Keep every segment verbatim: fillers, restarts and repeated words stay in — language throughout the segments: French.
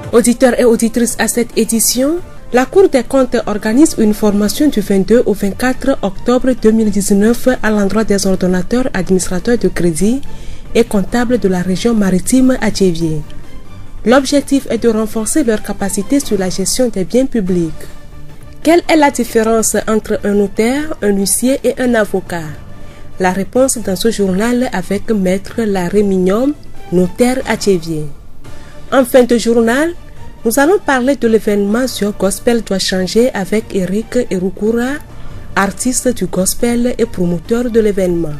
Auditeurs et auditrices, à cette édition, la Cour des comptes organise une formation du vingt-deux au vingt-quatre octobre deux mille dix-neuf à l'endroit des ordonnateurs, administrateurs de crédit et comptables de la région maritime à Djevié. L'objectif est de renforcer leur capacité sur la gestion des biens publics. Quelle est la différence entre un notaire, un huissier et un avocat? La réponse dans ce journal avec Maître Larry Mignon, notaire à Djevié. En fin de journal, nous allons parler de l'événement sur Gospel doit changer avec Eric Erukura, artiste du gospel et promoteur de l'événement.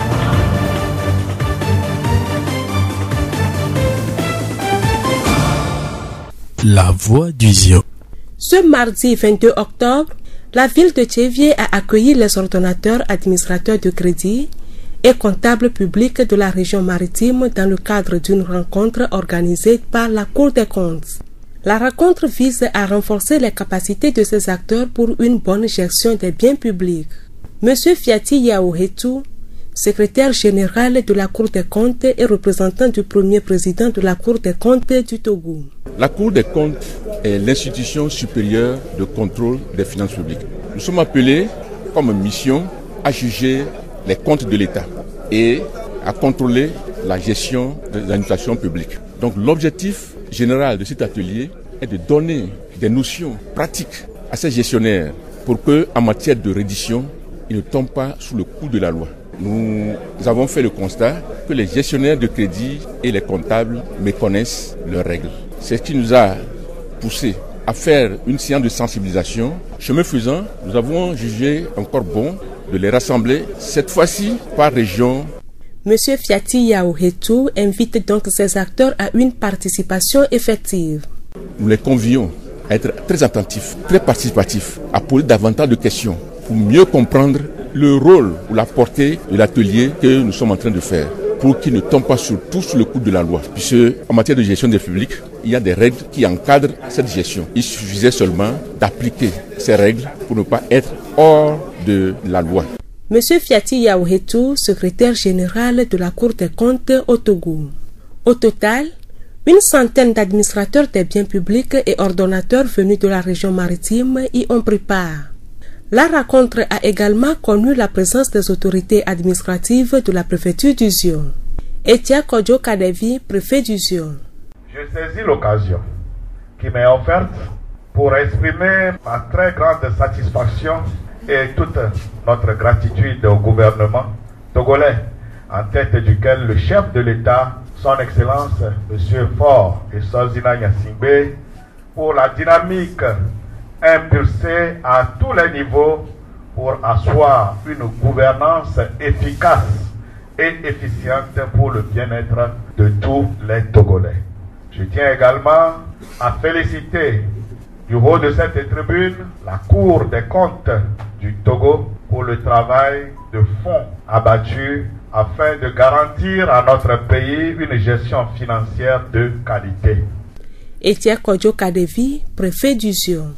La voix du Zion. Ce mardi vingt-deux octobre, la ville de Djevié a accueilli les ordonnateurs, administrateurs de crédit et comptables publics de la région maritime dans le cadre d'une rencontre organisée par la Cour des comptes. La rencontre vise à renforcer les capacités de ces acteurs pour une bonne gestion des biens publics. Monsieur Fiati Yaohetou, secrétaire général de la Cour des comptes et représentant du premier président de la Cour des comptes du Togo. La Cour des comptes est l'institution supérieure de contrôle des finances publiques. Nous sommes appelés comme mission à juger les comptes de l'État et à contrôler la gestion de l'administration publique. Donc l'objectif général de cet atelier est de donner des notions pratiques à ces gestionnaires pour que, en matière de reddition, ils ne tombent pas sous le coup de la loi. Nous avons fait le constat que les gestionnaires de crédit et les comptables méconnaissent leurs règles. C'est ce qui nous a poussé à faire une séance de sensibilisation. Chemin faisant, nous avons jugé encore bon de les rassembler, cette fois-ci par région. Monsieur Fiati Yaohetou invite donc ces acteurs à une participation effective. Nous les convions à être très attentifs, très participatifs, à poser davantage de questions pour mieux comprendre le rôle ou la portée de l'atelier que nous sommes en train de faire, pour qu'ils ne tombent pas sur, tous sous le coup de la loi. Puisque en matière de gestion des publics, il y a des règles qui encadrent cette gestion. Il suffisait seulement d'appliquer ces règles pour ne pas être hors de la loi. Monsieur Fiati Yaohetou, secrétaire général de la Cour des comptes au Togo. Au total, une centaine d'administrateurs des biens publics et ordonnateurs venus de la région maritime y ont pris part. La rencontre a également connu la présence des autorités administratives de la préfecture du Zion. Etia Kodjo Kadevi, préfet du Zion. Je saisis l'occasion qui m'est offerte pour exprimer ma très grande satisfaction et toute notre gratitude au gouvernement togolais, en tête duquel le chef de l'État, son Excellence, M. Faure Essorzina Gnassingbé, pour la dynamique impulsée à tous les niveaux pour asseoir une gouvernance efficace et efficiente pour le bien-être de tous les Togolais. Je tiens également à féliciter du haut de cette tribune la Cour des comptes du Togo pour le travail de fond abattu afin de garantir à notre pays une gestion financière de qualité. Etia Kodjo Kadevi, préfet du Zion.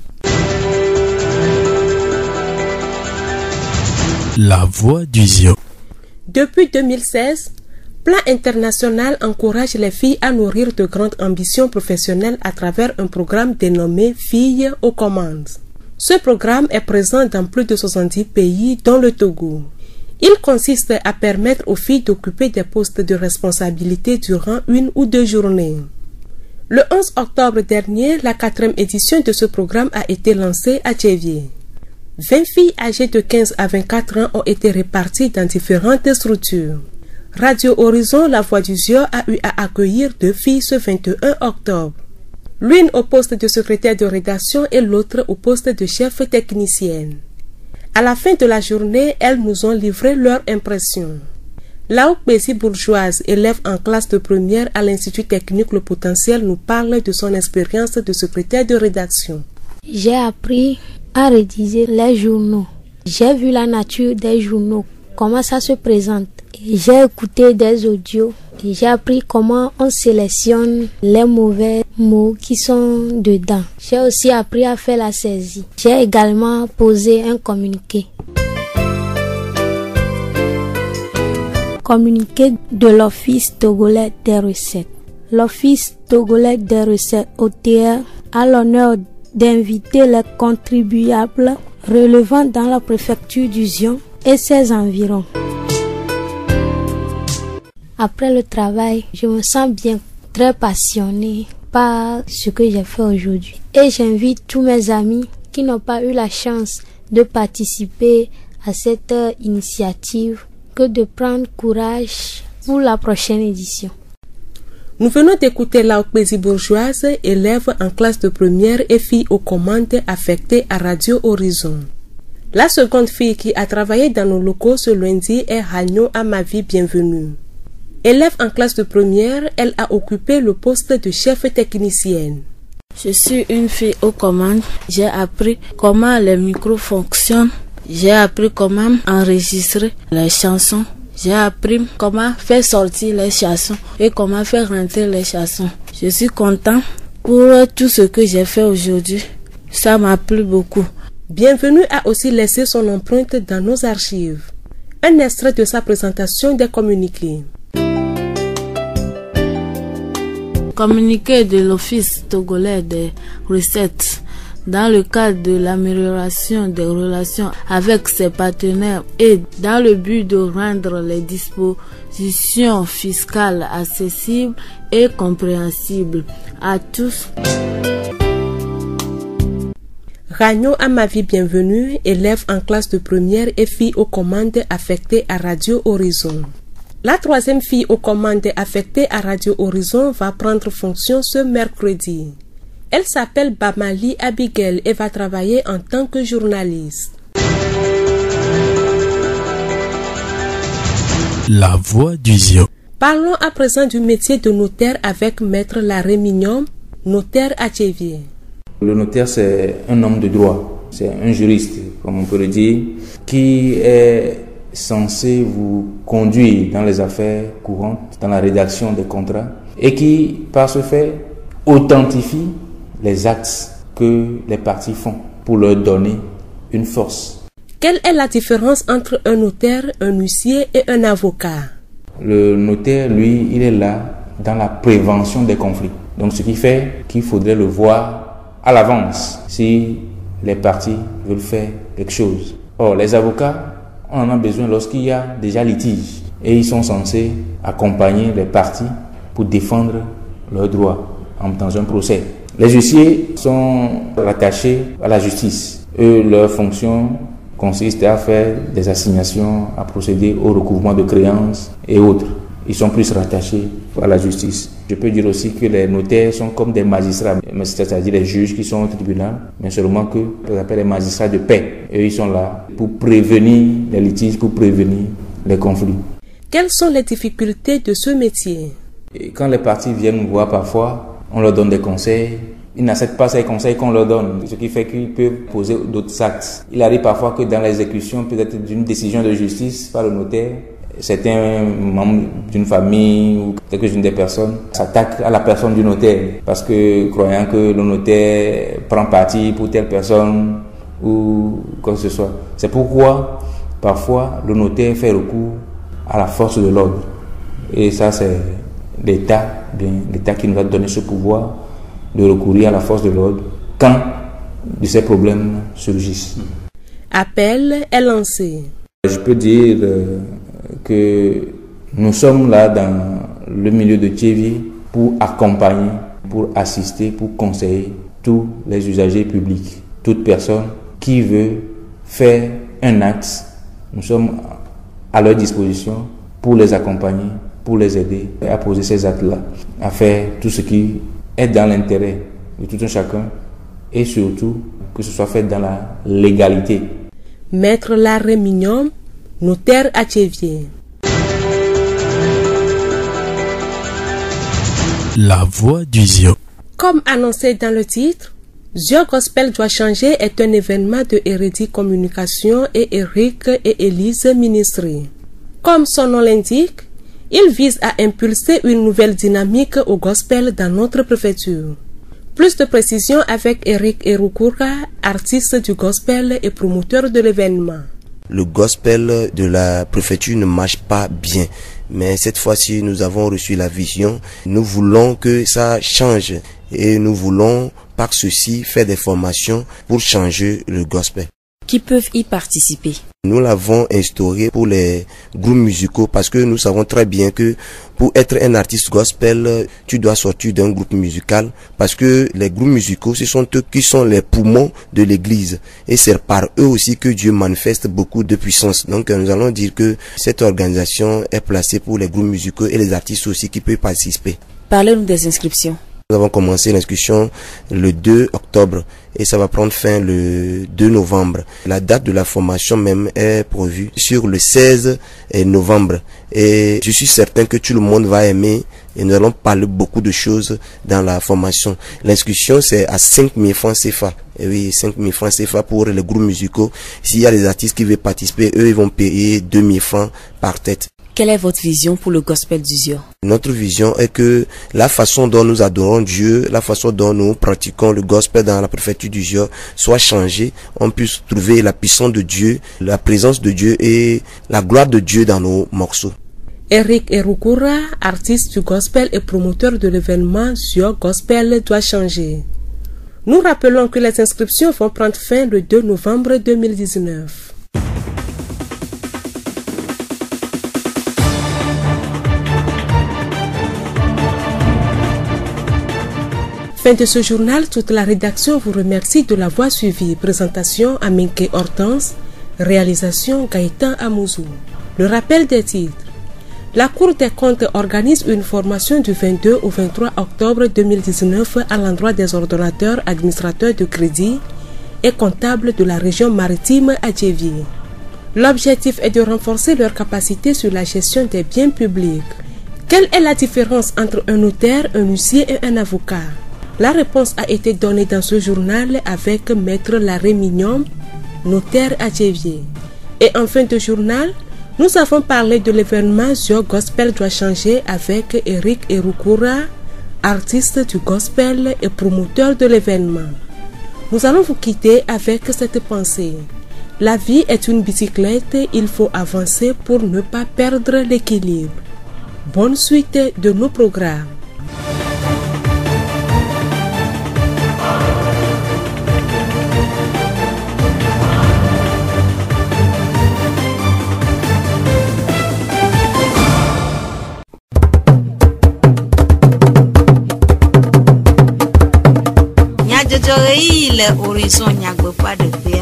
La voix du Zion. Depuis deux mille seize, Plan International encourage les filles à nourrir de grandes ambitions professionnelles à travers un programme dénommé Filles aux commandes. Ce programme est présent dans plus de soixante-dix pays, dont le Togo. Il consiste à permettre aux filles d'occuper des postes de responsabilité durant une ou deux journées. Le onze octobre dernier, la quatrième édition de ce programme a été lancée à Djevié. vingt filles âgées de quinze à vingt-quatre ans ont été réparties dans différentes structures. Radio Horizon, la voix du Zion, a eu à accueillir deux filles ce vingt et un octobre. L'une au poste de secrétaire de rédaction et l'autre au poste de chef technicienne. À la fin de la journée, elles nous ont livré leurs impressions. Laouk Bessi Bourgeoise, élève en classe de première à l'Institut technique Le Potentiel, nous parle de son expérience de secrétaire de rédaction. J'ai appris à rédiger les journaux. J'ai vu la nature des journaux, comment ça se présente. J'ai écouté des audios et j'ai appris comment on sélectionne les mauvais mots qui sont dedans. J'ai aussi appris à faire la saisie. J'ai également posé un communiqué. Communiqué de l'Office togolais des recettes. l'Office togolais des recettes O T R a l'honneur d'inviter les contribuables relevant dans la préfecture du Zion et ses environs. Après le travail, je me sens bien, très passionnée par ce que j'ai fait aujourd'hui. Et j'invite tous mes amis qui n'ont pas eu la chance de participer à cette initiative que de prendre courage pour la prochaine édition. Nous venons d'écouter Laokbezi Bourgeoise, élève en classe de première et fille aux commandes affectée à Radio Horizon. La seconde fille qui a travaillé dans nos locaux ce lundi est Hanyo Amavi Bienvenue. Élève en classe de première, elle a occupé le poste de chef technicienne. Je suis une fille aux commandes. J'ai appris comment les micros fonctionnent. J'ai appris comment enregistrer les chansons. J'ai appris comment faire sortir les chansons et comment faire rentrer les chansons. Je suis content pour tout ce que j'ai fait aujourd'hui. Ça m'a plu beaucoup. Bienvenue a aussi laissé son empreinte dans nos archives. Un extrait de sa présentation des communiqués. Communiqué de l'Office togolais des recettes dans le cadre de l'amélioration des relations avec ses partenaires et dans le but de rendre les dispositions fiscales accessibles et compréhensibles à tous. Ragno Amavi Bienvenue, élève en classe de première et fille aux commandes affectée à Radio Horizon. La troisième fille aux commandes affectée à Radio Horizon va prendre fonction ce mercredi. Elle s'appelle Bamali Abigail et va travailler en tant que journaliste. La voix du Zion. Parlons à présent du métier de notaire avec Maître Larry Mignon, notaire à Tchévier. Le notaire, c'est un homme de droit, c'est un juriste, comme on peut le dire, qui est censé vous conduire dans les affaires courantes, dans la rédaction des contrats, et qui, par ce fait, authentifie les actes que les parties font pour leur donner une force. Quelle est la différence entre un notaire, un huissier et un avocat? Le notaire, lui, il est là dans la prévention des conflits. Donc, ce qui fait qu'il faudrait le voir à l'avance si les parties veulent faire quelque chose. Or, les avocats, on en a besoin lorsqu'il y a déjà litige et ils sont censés accompagner les parties pour défendre leurs droits dans un procès. Les huissiers sont rattachés à la justice. Eux, leur fonction consiste à faire des assignations, à procéder au recouvrement de créances et autres. Ils sont plus rattachés à la justice. Je peux dire aussi que les notaires sont comme des magistrats, c'est-à-dire les juges qui sont au tribunal, mais seulement que on appelle les magistrats de paix. Et ils sont là pour prévenir les litiges, pour prévenir les conflits. Quelles sont les difficultés de ce métier? Et quand les parties viennent nous voir parfois, on leur donne des conseils. Ils n'acceptent pas ces conseils qu'on leur donne, ce qui fait qu'ils peuvent poser d'autres actes. Il arrive parfois que dans l'exécution peut-être d'une décision de justice par le notaire, certains membres d'une famille ou quelques-unes des personnes s'attaquent à la personne du notaire parce que croyant que le notaire prend parti pour telle personne ou quoi que ce soit. C'est pourquoi parfois le notaire fait recours à la force de l'ordre. Et ça, c'est l'État, bien, l'État qui nous a donné ce pouvoir de recourir à la force de l'ordre quand de ces problèmes surgissent. Appel est lancé. Je peux dire euh, que nous sommes là dans le milieu de Tchévier pour accompagner, pour assister, pour conseiller tous les usagers publics. Toute personne qui veut faire un acte, nous sommes à leur disposition pour les accompagner, pour les aider à poser ces actes-là, à faire tout ce qui est dans l'intérêt de tout un chacun et surtout que ce soit fait dans la légalité. Maître Larry Mignon, notaire à Tchévier. La voix du Zion. Comme annoncé dans le titre, Zion Gospel doit changer est un événement de Hérédie Communication et Eric et Élise Ministry. Comme son nom l'indique, il vise à impulser une nouvelle dynamique au gospel dans notre préfecture. Plus de précisions avec Eric Erukoura, artiste du gospel et promoteur de l'événement. Le gospel de la préfecture ne marche pas bien. mais cette fois-ci nous avons reçu la vision. Nous voulons que ça change et nous voulons par ceci faire des formations pour changer le gospel. Qui peuvent y participer? Nous l'avons instauré pour les groupes musicaux parce que nous savons très bien que pour être un artiste gospel, tu dois sortir d'un groupe musical parce que les groupes musicaux, ce sont eux qui sont les poumons de l'église et c'est par eux aussi que Dieu manifeste beaucoup de puissance. Donc nous allons dire que cette organisation est placée pour les groupes musicaux et les artistes aussi qui peuvent participer. Parlez-nous des inscriptions. Nous avons commencé l'inscription le deux octobre et ça va prendre fin le deux novembre. La date de la formation même est prévue sur le seize novembre et je suis certain que tout le monde va aimer et nous allons parler beaucoup de choses dans la formation. L'inscription c'est à cinq mille francs C F A. Et oui, cinq mille francs C F A pour les groupes musicaux. S'il y a des artistes qui veulent participer, eux ils vont payer deux mille francs par tête. Quelle est votre vision pour le gospel d'Uzior? Notre vision est que la façon dont nous adorons Dieu, la façon dont nous pratiquons le gospel dans la préfecture d'Uzior soit changée. On puisse trouver la puissance de Dieu, la présence de Dieu et la gloire de Dieu dans nos morceaux. Eric Erukura, artiste du gospel et promoteur de l'événement Zior Gospel doit changer. Nous rappelons que les inscriptions vont prendre fin le deux novembre deux mille dix-neuf. Fin de ce journal, toute la rédaction vous remercie de l'avoir suivi. Présentation Aminke Hortense, réalisation Gaëtan Amouzou. Le rappel des titres. La Cour des comptes organise une formation du vingt-deux au vingt-trois octobre deux mille dix-neuf à l'endroit des ordonnateurs, administrateurs de crédit et comptables de la région maritime à Djévier. L'objectif est de renforcer leur capacité sur la gestion des biens publics. Quelle est la différence entre un notaire, un huissier et un avocat? La réponse a été donnée dans ce journal avec Maître Larré Mignon, notaire à Djévier. Et en fin de journal, nous avons parlé de l'événement Zior Gospel doit changer avec Eric Erukura, artiste du gospel et promoteur de l'événement. Nous allons vous quitter avec cette pensée. La vie est une bicyclette, il faut avancer pour ne pas perdre l'équilibre. Bonne suite de nos programmes. Le horizon n'yagbe pas de paix.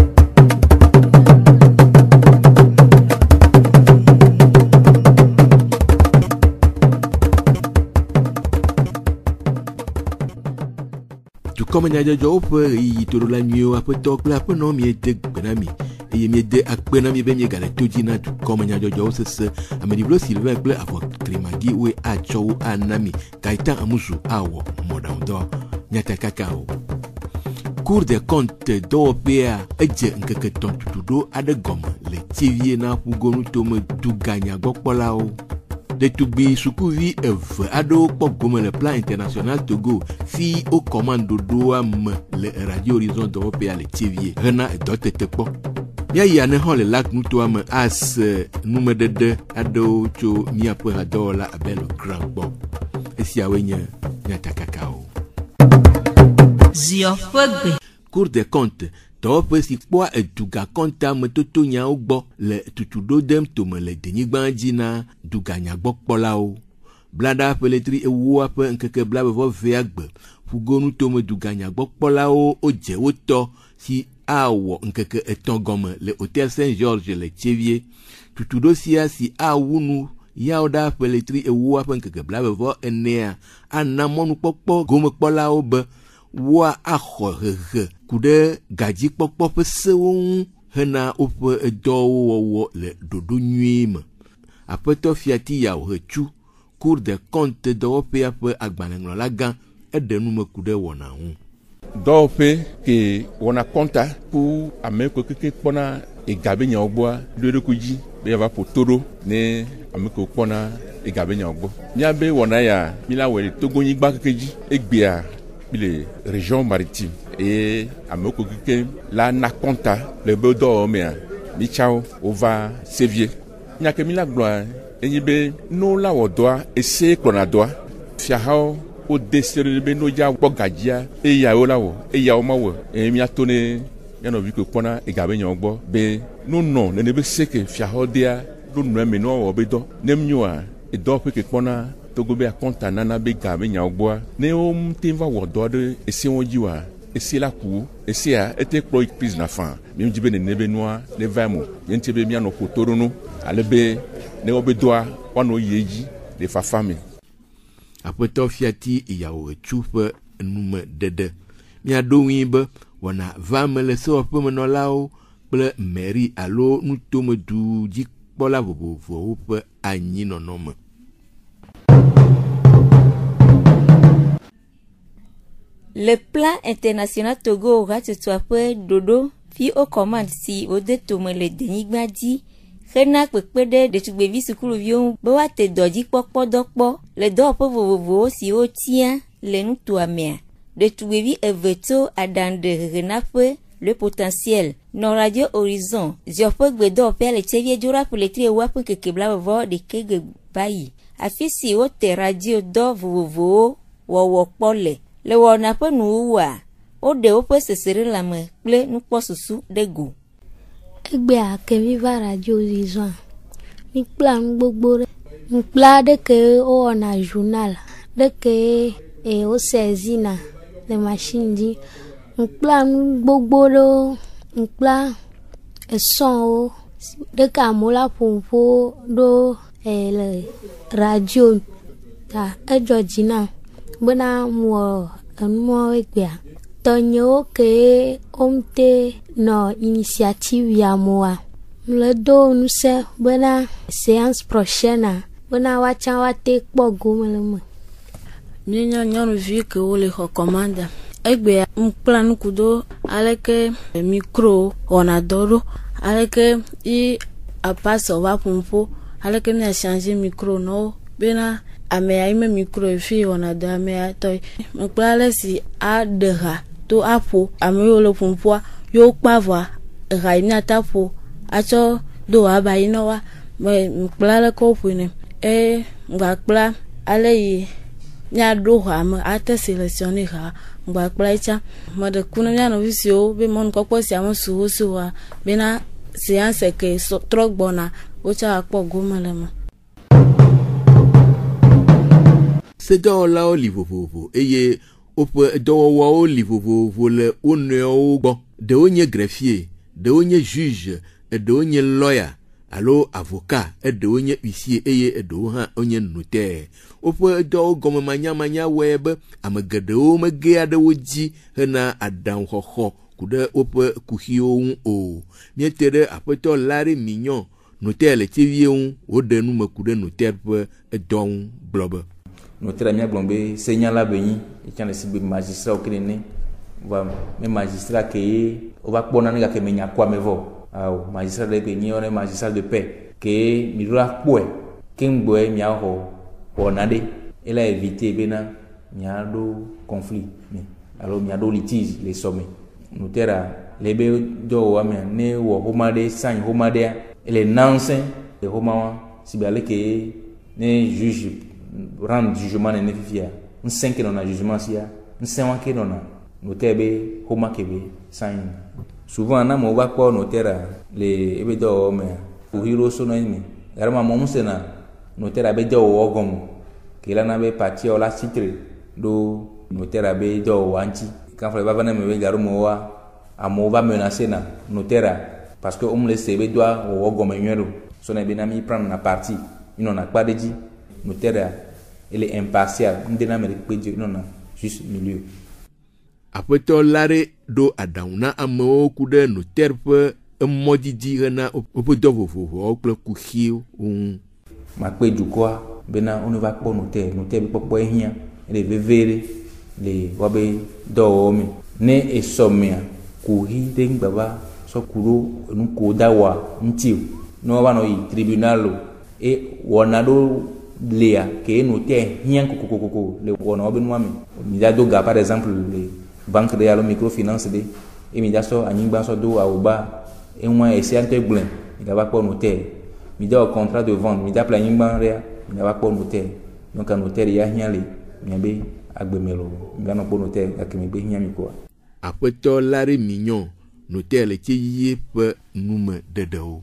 Tout comme n'yagbe jo pe yi to la nuit a pe tok la pe no mi de benami et mi de akbenami be mi gale tojina tout comme n'yagbe jo se se amediblo Sylvain ple avot Krimagi ou a chou anami Gaëtan Amouzou awo modando nyata kakao. Cour des comptes d'Opéa edje nkeke ton tutudo ade gomme le tivie na pugonu tome du gagna gokpolao de tubi sukuvi ev ado pogome le plan international Togo fi au commando doam le radio horizon d'Opéa le tivie rena dote tepo ya ya ne hon le lac nutoam as numedede ado cho mi apora dola abel grand bon esi awenya nyata kakao Zior Fogbe. Cour des comptes, t'offres si quoi et tu ga compta me toto nya ogbo le tutudo dem to me le denigban dina du ganya gbok polao. Blada peletri e wo ape nkeke blabe vo veagbe. Fugonu to me du ganya gbok polao oje woto si awo nkeke etongome le hôtel Saint-Georges le Tchevier. Tutudo sia si awunu yaoda peletri e wo ape nkeke blabe vo enea anamonu pokpo gome polao be. Wa akho hehe kude gaji pokpo pesewo hena ope edowo wo le dodo nyuime apeto fiati ya ohechu Cour des comptes d'Opéa pe agbanenglo la gan edenu me kude wona hu d'Opé que wona compta pour ameko keke pona e gabe nya ogbo de de kuji be va potoro ne ameko pona e gabe nya ogbo nya be wona ya mila wele togo nyigba kekeji egbea les régions maritimes et à Mokokike la nakonta le bedo mea michao ova sevier nyakemila gloire enyi be no la wodoa ese kpona doa fiahao o desere be no ja gbo gajia e ya o lawo e ya o mawo e mi atone ya no bi ko kpona e gabe nyon gbo be no no ne ne be seke fiahao dia do no me no o be do nem nyua e do pe ke kpona togo be akonta nana be gabe nyon gbo ne o mtemva wodoa de ese won jiwa esi la ku esi a ete pro prise na fan mi jibe ne nebe noa le vamo yente be mi ano kotorono alebe ne obe doa wano yeji de fa fami apoto fiati iyawo chupe nume dede mi adowi be wana vame le so pe menolao ple meri alo nutomo du ji pola vovovo pe anyi nonome. Le plan international Togo aura ce soit peu dodo fi au commande si au de tome le denigma di rena pepede de tugbevi sukulu vion bawa te doji pokpo dokpo le do po vovovo si o tien le nu to amea de tugbevi eveto adande rena pe le potentiel non radio horizon ziopo gbedo pe le tevie jura pour le tri wa pour que kebla vo de kege bayi afisi o te radio do vovovo wo wo pole le wona pe nu wa o de o pe sesere la me ple nu po susu de go egbe akemi va radio horizon mi plan gbogbo mi plan de que o na journal de que e o sezina le machine di mi plan gbogbo do mi plan e son o de ka mola pompo do e le radio ta e jojina bona mo mo egbe tonyo ke omte no initiative ya moa le do nous se bona séance prochaine bona wacha wate kpogo melemo mi nya nya no vi ke o le recommande egbe un plan kudo aleke micro on adoro aleke i a passe va pompo aleke ni a changer micro no bena ame aime micro fi on a da me toy me plale si a de ha to apo ame yo le pompo yo pava ra ina tapo acho do aba ina wa me plale ko pune e ngba pla ale yi nya do ha me ate sélectionner ha ngba pla icha mo de kuno nya no visio be mon ko po si am su su wa bena séance ke so trop bona o cha akpo gomalema se do la olivovovo eye ope do wa olivovovo le one o gbo de onye greffier de onye juge et de onye lawyer alo avocat et de onye huissier eye et do ha onye notaire ope do gomo manya manya web amagade o mege ade woji hena adan hoho kude ope kuhio o mietere apeto lare mignon notaire le tevie o de nu makude notaire pe don blobe notaire mia blombe seigneur la beni et quand le magistrat au kene va même magistrat que on va pona nga ke menya kwa mevo au magistrat de beni on est magistrat de paix que mi ra poe kengboe mia ho onade elle a évité bena mia do conflit mais alors mia do litige les sommets notaire lebe do wa me ne wo homade san homade ele nansen de homa sibale ke ne juge rendre jugement ne fifia un cinq non na jugement sia un cinq ke non na notaire be homa kebe san souvent na mo ba ko notaire le ebe do me o hiro so no ni garama mo musena notaire be do o gom ke la na be parti o la titre do notaire be do wanti quand fa ba bana me be garu mo wa amo va menacer na notaire parce que on le sebe doit o gom nyero so na be na mi prendre na parti il n'en a pas de dit notaire il est impartial ndena me pe di non non juste milieu apeto lare do adauna amo kude notaire pe modidi na opedo vovovo okle kuhio un ma pe du quoi bena on va pas notaire notaire be popo ehia ele vevere le wabe do mi ne esomia kuhi den baba so kuro nu ko dawa ntiu no wa no tribunal e wonado lea que notaire rien kokokoko le wona be no mi mi da do ga par exemple les banque de alo microfinance de e mi da so anigba so do aoba e won e se ante glen il va pas notaire mi da au contrat de vente mi da planning ban rea mi va pour notaire donc un notaire ya hiale mi be agbemelo mi va no pour notaire ak mi be hiami quoi Apeto Larry Mignon notaire le tiye pe nume dedeo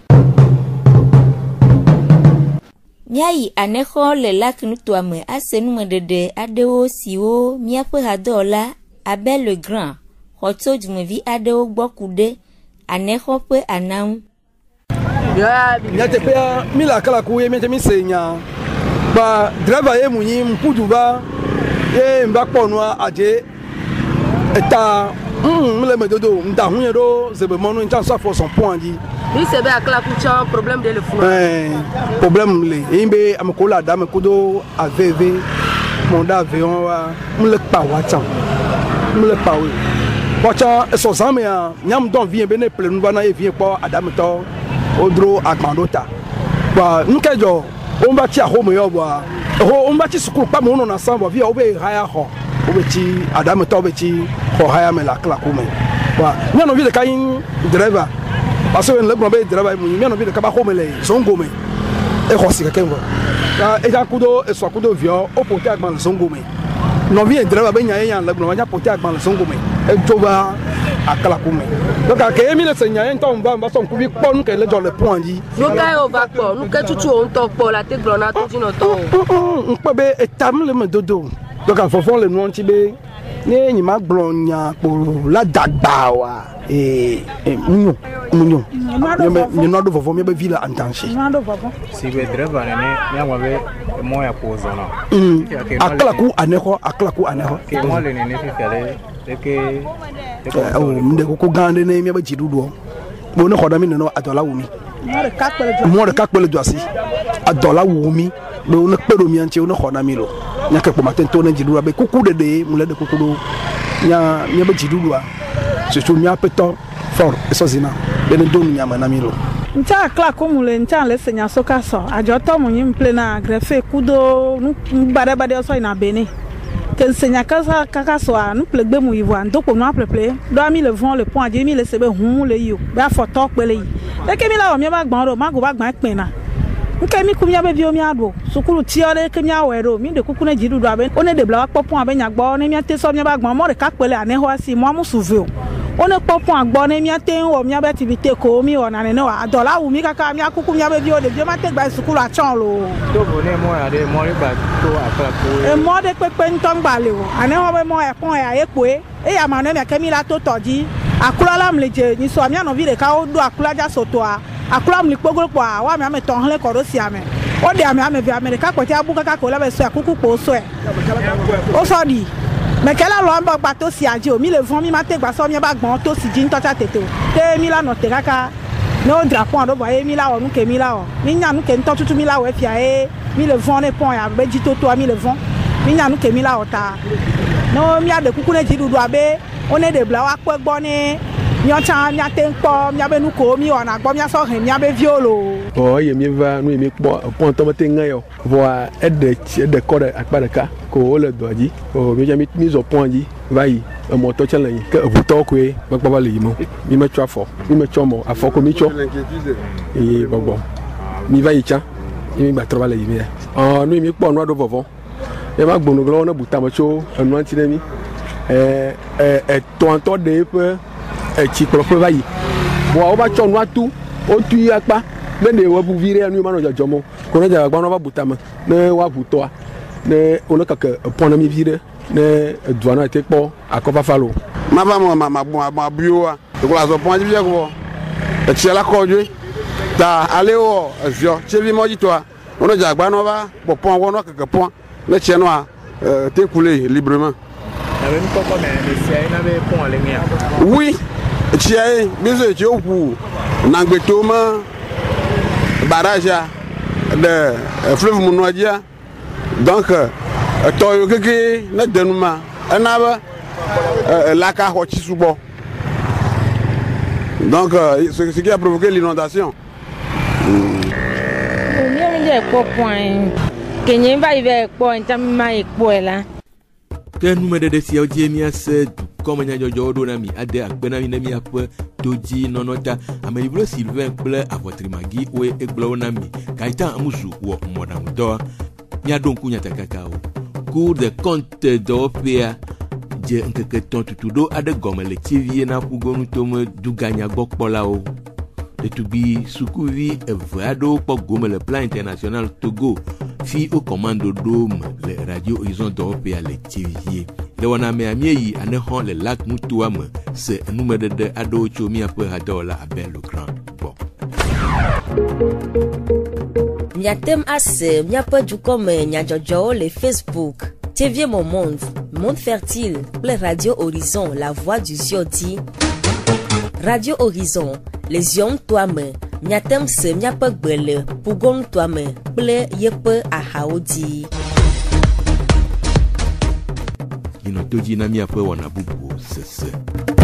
Miayi aneho le lac nutuame ase nume dede adeo siwo miape hadola Abel le Grand hoto jumevi adeo gbokude aneho pe anam ya nyate pe mila kala ku ye mete mi senya ba driver ye munyi mpudu ba ye mba ponu aje eta mm le medodo nda hunye do ze be monu nta so for son point di ni se be akla ku cha problème de le fou eh problème le imbe amkola dame kudo avv monda avion wa mle pa wacha mle pa we wacha so zame ya nyam don vient bene plenu bana e vient po adame to odro agbandota ba nkejo o mba ti ahome yo ba o mba ti sukuru pa mo no na san ba via obe haya ho obe ti adame to obe ti ho haya me la kla ku me ba nyano vi de kayin driver parce que le gombe driver mu nyano vi de ka ba home le zongo me e ho sika kengo ya e ja kudo e so kudo vio o pote agban zongo me no vi driver be nya yan le gombe ja pote agban zongo me e joba akala kume donc ke mi le senya en ton ba ba son ku bi pon ke le dans le point dit no ka o va po no ke tutu on to po la te glona to dino to on pe be etam le dodo donc en fofon le non ti be ni ni ma glonya po la dagba wa e munyo munyo ni no do fofon mi be ville en tanche si be driver ne ya wa be mo ya po zona akala ku aneho akala ku aneho ke mo le ne fi fele eke oh mde ko gande ne mi ba jidudo bo ne khoda mi no adola wumi mo de kakpele doasi adola wumi bo ne kpedo mi anche ne khoda mi lo nya ke ko maten to ne jidudo be kuku de de mu le de kuku do nya mi ba jidudo a se so mi apeto for eso zina be ne do nya ma na mi lo ncha kla ko mu le ncha le senya soka so ajo to mu nyim plena grefe kudo nu bade bade so ina bene que enseigne casa kaka soa nous plegbe mu ivoan donc on a pleple do mi le vent le point mi le sebe hun le yo ba foto pele yi e ke mi la o mi ba gbon ro ma go ba gbon pin na nke mi ku mi abe bi o mi ado sukuru ti ore ke mi awero mi de kuku na jidu do abe one de bla popon abe nya gbo ne mi ate so mi ba gbon mo re ka pele ane ho asi mo mu suve one popon agbo ne mi ate o mi abe activité ko mi ona ne wa adola wu mi kaka mi akuku mi abe bi o de bi ma te gba sukuru a chon lo to bo ne mo ade mo re ba to akla ko e mo de pepe ntom gbale o ane ho be mo e pon ya epo e e ya ma ne mi ke mi la to toji akula lam leje ni so mi ano vi de ka o do akula ja soto a akula mi pogolo po a wa mi ame ton le ko ro si ame o de ame ame vi America ko ti abu kaka ko la be so akuku po so e o so di mais quelle a l'homme ba to si aje o mi le vent mi ma te gba so mi ba gbon to si jin to ta tete o te mi la no te kaka no drapeau do ba e mi la o nu ke mi la o mi nya nu ke nto tutu mi la o e fia e mi le vent ne pon ya be ji to to mi le vent mi nya nu ke mi la o ta no mi ade kuku ne ji dudu abe one de bla wa pe gbo ni mi o cha mi ate npo mi abe nu ko mi ona gbo mi aso hin mi abe violo o ye mi va nu mi po pon to te ngan yo voa ede ede ko de akparaka ko le doji o mi jami mi zo pon ji vai o mo to chale ke buto ko e gba ba le yimo mi me twa fo mi me chomo afo ko mi cho e gbogbo mi vai cha mi gba trova le yimi o nu mi po nu do vovo e ma gbonu glo na buta mo cho enu anti na mi eh eh to to de pe e chi pro pe vai bo o ba cho nu atu o tu apa bende wa bu vire anu ma no jomo ko na ja gba no ba buta ma ne wa buto a ne ono kaka pona mi vire ne duana te po akofa falo ma ba mo ma ma ma bioa ko la so pon ji ko e ti ala ko ju ta ale o zio che vi mo ji to a ono ja gba no ba po pon wo no kaka pon le che no a te couler librement na be ko ko me me se na be pon le mia oui ti ai biso ti o ku na gbe to ma barrage de fleuve Monoadia donc to yo keke na denuma na ba la ka ho chi subo donc ce qui a provoqué l'inondation mi mi je po point kenye ba ibe po ntami ma epo ela ke nume de de si o je mi ase comme nyadzɔdzɔwo ɖo na mi ade akpe na mi ne miaƒe todzi nɔnɔta ameyiblo Sylvain kple avɔtrimagi woe egblɔwo na mi Gaëtan Amusu wɔ mɔɖaŋudɔ miaɖo ŋku nyatakakawo Cour des comptes dɔwɔƒea dze ŋkeke tɔn tutuɖo aɖe gɔme le tivie na ƒugonu tome duganyagbɔkpɔlawo ɖetugbi sukuvi eve aɖewo kpɔ gome le Plan International Togo fi wo commando ɖo me le Radio Horizon dɔwɔƒea le tivie le wɔna mea míeyi anexɔ le lac nutoa me se enumeɖeɖe aɖewo tso míaƒe hadɔwɔla Abel Legrand gbɔ. Miatem ase miaƒe dukɔme nyadzɔdzɔwo le Facebook T V Mon Monde, Monde Fertile kple Radio Horizon la voix du Zion di. Radio Horizon le Zion toa me miatem se miaƒe gbe le Pugon toa me kple yeƒe ahawo di. Yinɔ to dzi na miaƒe wɔna bubuwo sese.